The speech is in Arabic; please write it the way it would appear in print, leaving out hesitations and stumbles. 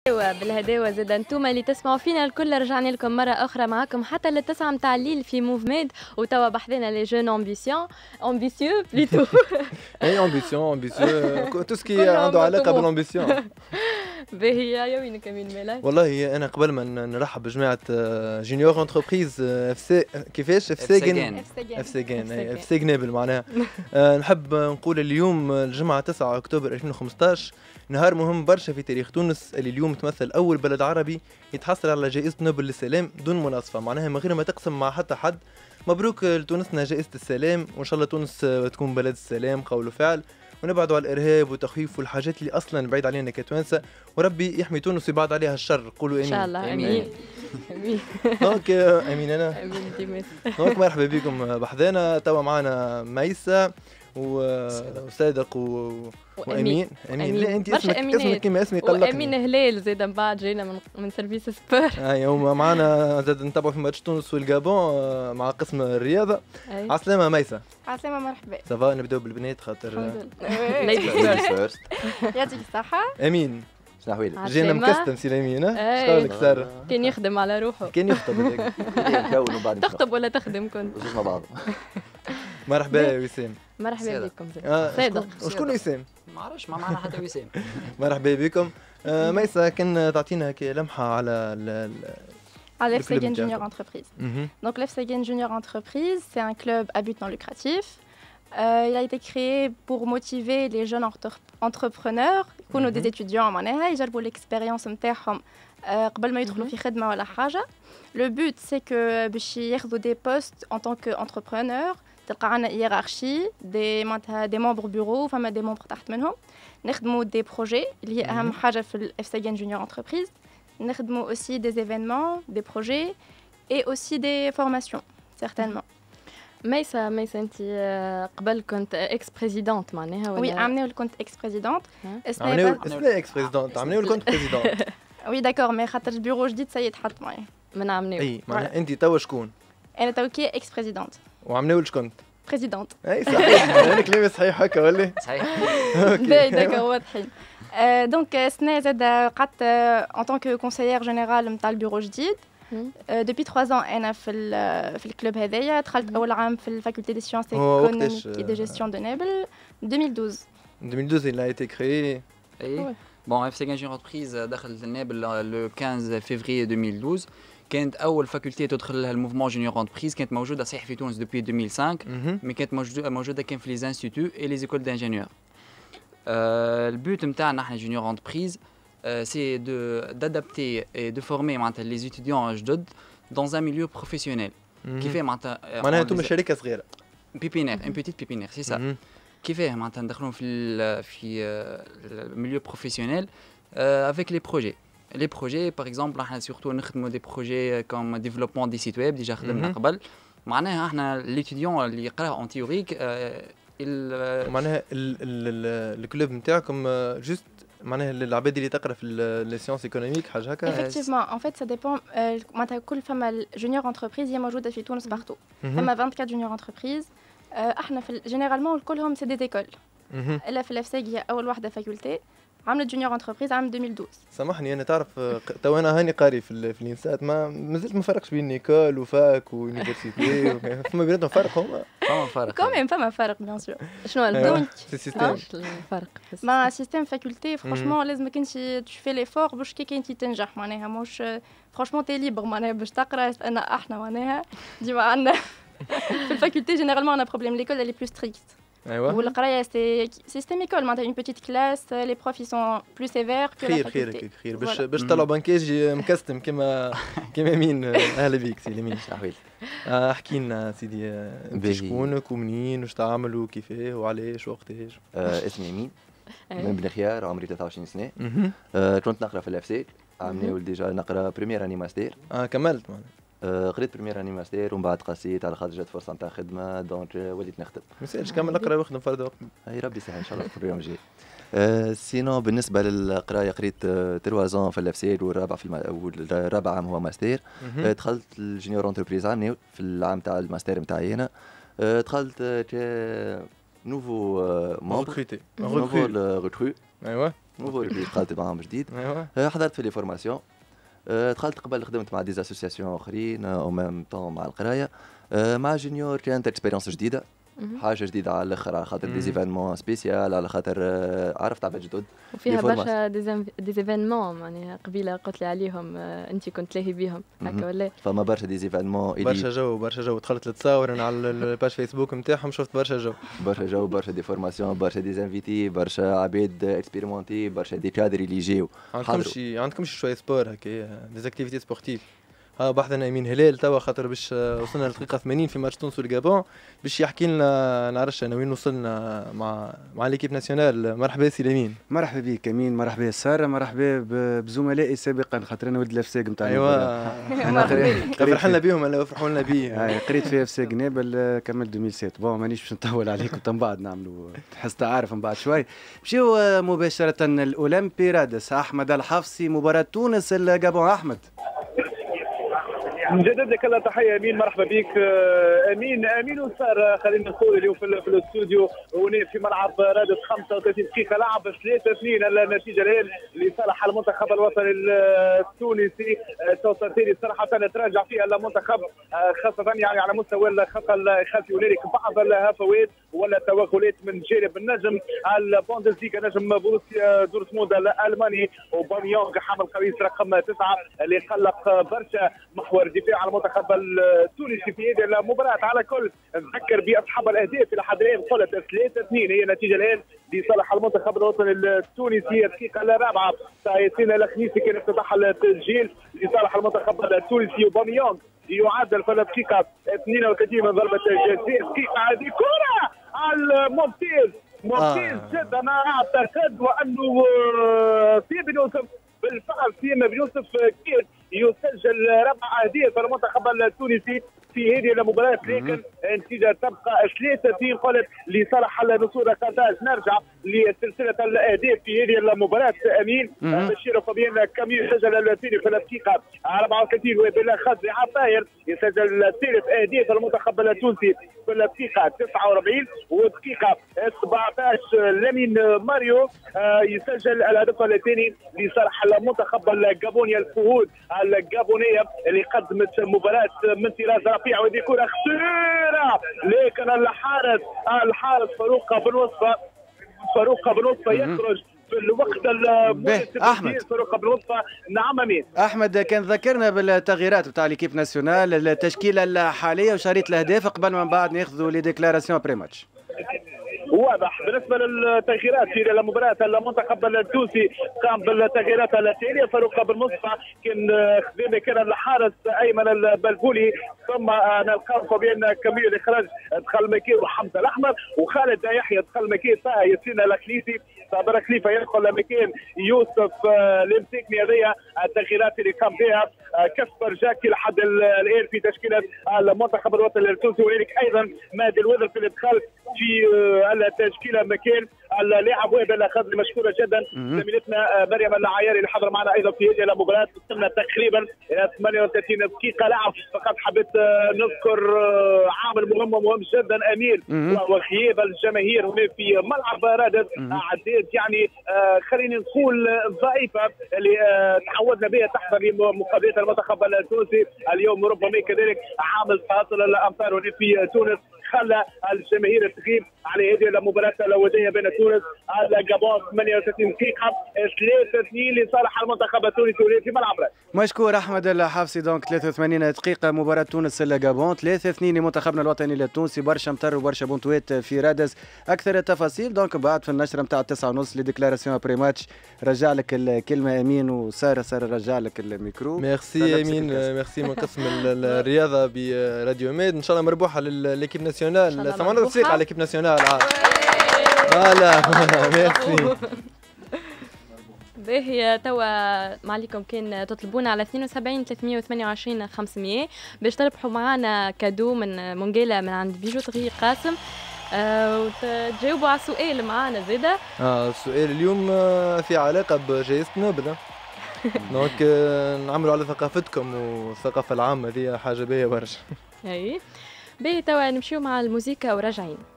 بالهداوة زاد انتوما اللي تسمعوا فينا الكل، رجعنا لكم مرة أخرى معكم حتى للتسعة متاع الليل في موفميد، وتوا بحذنا لي جون امبيسيو بليتو. اي امبيسيون تو سكي عنده علاقة بالامبيسيون. باهي يا وينك امين مالك؟ والله انا قبل ما نرحب بجماعة جونيور انتربريز اف سي كيفاش اف سي جنابل معناها. نحب نقول اليوم الجمعة 9 اكتوبر 2015 نهار مهم برشا في تاريخ تونس، اللي اليوم تمثل أول بلد عربي يتحصل على جائزة نوبل للسلام دون مناصفة، معناها من غير ما تقسم مع حتى حد. مبروك لتونسنا جائزة السلام، وإن شاء الله تونس تكون بلد السلام قول وفعل، ونبعدوا على الإرهاب والتخويف والحاجات اللي أصلا بعيد علينا كتوانسة، وربي يحمي تونس ويبعد عليها الشر. قولوا آمين. إن شاء الله آمين. آمين. دونك آمين أنا. آمين ديماس. دونك مرحبا بكم بحذانا. توا معنا ميسة وصادق وامين. لا انت اسمك كيما اسمي قلقني. وامين هلال زاد من بعد جينا من سيرفيس سبور. ايوا معنا زاد نتابعوا في ماتش تونس والجابون مع قسم الرياضه. عسلامة ميسة. عسلامة مرحبا. صافا نبداو بالبنات خاطر ليديز فيرست. يعطيك الصحة. امين. شنو احوالك؟ جينا مكستم سي امين. شكونك صار؟ كان يخدم على روحه. كان يخطب هذاك. تخطب ولا تخدم كنت؟ زوج مع بعض. مرحبا يا وسام. مرحبا بكم صادق. وشكون وسام؟ ما عرفش ما معنا حتى وسام. مرحبا بكم. ميسة كان تعطينا هكا لمحة على l'FCGN Junior Entreprise. Donc l'FCGN Junior Entreprise, c'est un club à but non lucratif. Il a été créé pour motiver les jeunes entrepreneurs qui sont des étudiants معناها يجربوا l'expérience نتاعهم قبل ما يدخلوا في خدمة ولا حاجة. Le but c'est que باش ياخذوا des postes en tant qu'entrepreneur. تلقى عنا hiérarchie des membres bureau فما des membres تحت منهم. نخدموا des projets اللي هي أهم حاجة في l'FCGN Junior Entreprise. نخدموا aussi des événements, des projets et aussi des formations certainement. ميسة انت قبل كنت اكس بريزيدونت معناها ولا؟ Oui, عملنا كنت اكس بريزيدونت. عملنا اكس بريزيدونت، عملنا كنت بريزيدونت. Oui d'accord, mais خاطر البيرو جديد سي يتحط معايا. من عملنا. اي معناها انت توا شكون؟ انا توا كي اكس بريزيدونت. وعملنا شكون؟ بريزيدونت. اي صحيح. انا كلامي صحيح هكا ولا؟ صحيح. اوكي داكور واضحين. دونك السنة زاد قعدت en tant que conseillère générale نتاع البيرو جديد. Depuis 3 ans أنا في الكلوب هذايا. دخلت أول عام في الفاكولté des sciences économiques et de gestion de Naples 2012. 2012 il a été créé. Bon, FCGN Junior Entreprise دخلت لنابل le 15 février 2012. كانت أول فاكولتي تدخل لها الموفمون جونيور انتربريز، كانت موجودة صحيح في تونس depuis 2005 مي كانت موجودة كان في لي انستيتو اي لي زيكول دانجينيور. البوت نتاعنا احنا جونيور انتربريز c'est d'adapter et de former les étudiants جدد dans un milieu professionnel. كيفاه معناها انتم شركة صغيرة. بيبينير ان بيتيت بيبينير سي سا. كيفاه ندخلهم في milieu professionnel avec les projets. Les projets par exemple احنا surtout نخدموا des projets comme développement des sites web ديجا خدمنا قبل. معناها احنا l'étudiant اللي يقراه en théorique معناها الكلوب نتاعكم جست معناها العباد اللي تقرا في لي سيونس ايكونوميك حاجه هكا. effectivement en fait ça dépend. معناتها كل فما جونيور انتربريز هي موجوده في تونس بارتو. فما 24 جونيور انتربريز. احنا في جينيرالمون كلهم سي دي زيكول. الا في الافساق هي اول واحده فاكولتي عملت جونيور انتربريز عام 2012. سامحني انا تعرف تو انا هاني قاري في الانسات مازلت ما فرقش بين نيكول وفاك ويونيفرسيتي فما بيناتهم فرق هما. فما فرق كوميم فما فرق بيان سور. شنو الدونك الفرق مع سيستم فاكولتي فرانشمون لازمك انت تشوفي ليفور باش كي انت تنجح معناها مش فرانشمون تي ليبر معناها باش تقرا. انا احنا معناها ديما عندنا في الفاكولتي جينيرالمون انا بروبليم ليكول اللي بلو ستريكت. والقرايه سي سيستم ايكول معناتها اون بيتيت كلاس لي بروف يسون بلو سيفير كو لا فاكولتي. خير باش طلعوا بنكاج مكستم كما مين. اهلا بيك سيدي مين احوالك؟ احكي لنا سيدي انت شكونك ومنين وش تعمل وكيفاه وعلاش وقتاش؟ اسمي امين من بن خيار عمري 23 سنه. كنت نقرا في الافساك عامل ديجا نقرا بريمير اني ماستر. كملت معناها قريت بريمير اني ماستر ومن بعد قصيت على خاطر جات فرصه نتاع خدمه دونك وليت نخدم. ما يسالش كمل اقرا واخدم فرد وقت. هاي ربي يسهل ان شاء الله في اليوم الجاي. سينو بالنسبه للقرايه قريت 3 زون في الافساد والرابع عام هو ماستر. دخلت الجونيور انتربريز عامل في العام تاع الماستر نتاعي هنا. دخلت نوفو ممبر نوفو ريكرو. ايوا نوفو ريبريز دخلت معاهم جديد. حضرت في لي فورماسيون، دخلت قبل خدمت مع ديز اسوسياسيون اخرين او ميم طون مع القرايه. مع جونيور كانت اكسبيريونس جديده، حاجه جديده على الاخر، على خاطر ديزيفينمون سبيسيال، على خاطر عرفت عباد جدد وفيها برشا ديزيفينمون. معناها قبيله قلت لي عليهم انت كنت لاهي بيهم هكا ولا؟ فما برشا ديزيفينمون، برشا جو دخلت نتصور انا على الباج فيسبوك نتاعهم، شفت برشا جو برشا دي فورماسيون، برشا دي انفيتي، برشا عباد اكسبيريمونتي، برشا دي كادر اللي يجيو. عندكم شويه سبور هكا ديزاكتيفيتي سبورتيف. بحثنا امين هلال توا خاطر باش وصلنا للدقيقه 80 في ماتش تونس والجابون، باش يحكي لنا نعرفش انا وين وصلنا مع ليكيب ناسيونال. مرحبا سي امين. مرحبا بك امين، مرحبا ساره، مرحبا بزملائي سابقا خاطر انا ولد الافساق نتاع ايوا فرحنا بهم ولا فرحوا لنا بيه. قريت في افساق نابل، كملت 2007. بون مانيش باش نطول عليكم، من بعد نعملوا تحس تعرف من بعد شوي. نمشيو مباشره الاولمبي رادس. احمد الحفصي، مباراه تونس الجابون. احمد نجدد لك تحيه امين، مرحبا بك امين وسار. خلينا نقول اليوم في الاستوديو هنا في ملعب رادس 35 دقيقه لعب 3-2 النتيجه الان لصالح المنتخب الوطني التونسي. الشوط الثاني صراحه تراجع فيها المنتخب، خاصه يعني على مستوى الخط الخلفي، هنالك بعض الهفوات ولا توغلات من جانب النجم البوندسليغا، نجم بروسيا دورتموند الالماني، وباميونغ حامل قميص رقم 9 اللي قلق برشا محور الدفاع على المنتخب التونسي في هذه المباراه. على كل نذكر باصحاب الاهداف الى حد الان، قلت 3-2 هي النتيجه الان لصالح المنتخب الوطني التونسي. الدقيقه الرابعه ياسين الخنيسي كان افتتح التسجيل لصالح المنتخب التونسي، وباميونغ يعادل في الدقيقه 32 من ضربه جزاء. الدقيقه هذه كره الممتاز جدا. انا اعتقد وانه في بن يوسف بالفعل، في بن يوسف كيف يسجل 4 اهداف المنتخب التونسي في هذه المباراة، لكن النتيجة تبقى 3-2 قلت لصالح النصور قرطاج. نرجع لسلسلة الأهداف في هذه المباراة أمين. بشير فابيان كاميو سجل الثاني في الدقيقة 34، وبلا خزري عطاير يسجل ثالث أهداف المنتخب التونسي في الدقيقة 49، والدقيقة 17 لامين ماريو يسجل الهدف الثاني لصالح المنتخب الجابوني. الفهود الجابونية اللي قدمت مباراة من طراز رفيع، ودي كرة خطيرة، لكن الحارس فاروق بن وصفة يخرج في الوقت المناسب. احمد فاروق بن وصفة. نعم امين. احمد كان ذكرنا بالتغييرات بتاع ليكيب ناسيونال، التشكيله الحاليه وشريط الاهداف قبل ما بعد ناخذوا لي ديكلاراسيون بري ماتش. واضح بالنسبه للتغييرات في المباراه. المنتخب التونسي قام بالتغييرات التاليه. فاروق بن مصطفى كان الحارس ايمن البلبولي، ثم نلقاو بين كمية الاخراج دخل مكي وحمزه الاحمر، وخالد يحيى دخل مكي طه ياسين الخليفي، صابر خليفه يدخل مكان يوسف المسكني. هذه التغييرات اللي قام بها كسبر جاكي لحد الان في تشكيله المنتخب الوطني التونسي، وهناك ايضا مادي الوذر في الادخال في التشكيله مكان اللاعب وهب الخضري. مشكوره جدا زميلتنا مريم العياري اللي حضر معنا ايضا في هذه المباراه. وصلنا تقريبا الى 38 دقيقه لعب. فقط حبيت نذكر عامل مهم جدا امين، وهو غياب الجماهير هنا في ملعب رادس. اعداد يعني خلينا نقول ضعيفه اللي تعودنا بها تحضر لمقابلات المنتخب التونسي اليوم. ربما كذلك عامل تعطل الامطار هنا في تونس خلى الجماهير تغيب على هذه المباراه الوديه بين تونس والجابون. 38 دقيقه 3-2 لصالح المنتخب التونسي في ملعب رادس. مشكور احمد الحافظي. دونك 83 دقيقه مباراه تونس الجابون 3-2 لمنتخبنا الوطني التونسي. برشا مطر وبرشا بونتوات في رادس. اكثر التفاصيل دونك بعد في النشره نتاع 9:30 لي ديكلاراسيون بري ماتش. رجع لك الكلمه امين، وساره رجع لك الميكرو. ميرسي امين، ميرسي من قسم الرياضه براديو ميد. ان شاء الله مربوحه لليكيب ناسيونال. سمعنا تصفيق على ليكيب ناسيونال. فوالا ميرسي. باهي توا معليكم كان تطلبونا على 72 328 500 باش تربحوا معنا كادو من مونجيلا من عند بيجوتري قاسم. وتجاوبوا على السؤال معنا زاده. السؤال اليوم في علاقه بجائزه نوبل. دونك نعملوا على ثقافتكم والثقافه العامه، هذه حاجه باهيه برشا. اي باهي توا نمشيو مع الموسيقى وراجعين.